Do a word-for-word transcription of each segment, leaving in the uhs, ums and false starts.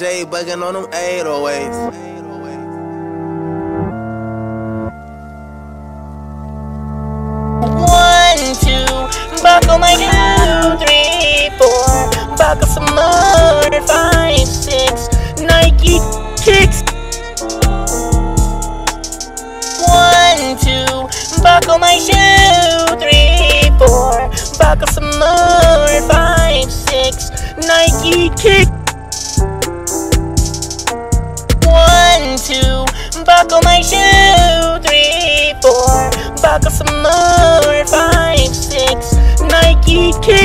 J bugging on them eight oh eights. One, two, buckle my two, three, four, buckle some more, five, six, Nike kicks. One, two, buckle my shoe, three, four, buckle some more, five, six, Nike kick. One, two, buckle my shoe, three, four, buckle some more, five, six, Nike kick.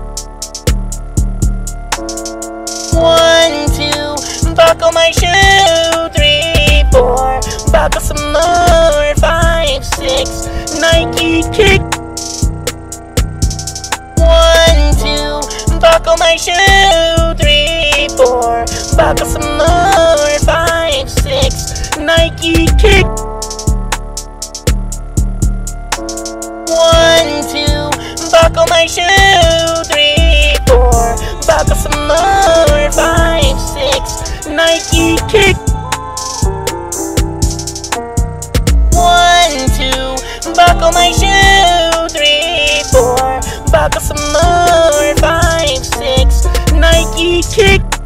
One, two, buckle my shoe, three, four, buckle some more, five, six, Nike kick. One, two, buckle my shoe, three, four, buckle some more, five, six, Nike kick. One, two, buckle my shoe, three, four, buckle some more, five, six, Nike kick. One, two, buckle my shoe, three, four, buckle some more, five, six, Nike kick.